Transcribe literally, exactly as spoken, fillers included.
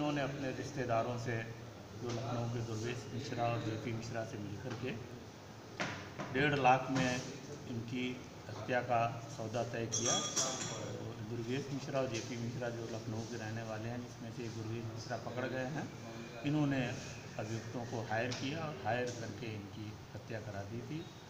इन्होंने अपने रिश्तेदारों से, जो लखनऊ के दुर्गेश मिश्रा और जेपी मिश्रा से मिलकर के डेढ़ लाख में इनकी हत्या का सौदा तय किया। तो दुर्गेश मिश्रा और जेपी मिश्रा जो लखनऊ के रहने वाले हैं, जिसमें से दुर्गेश मिश्रा पकड़ गए हैं, इन्होंने अभियुक्तों को हायर किया और हायर करके इनकी हत्या करा दी थी।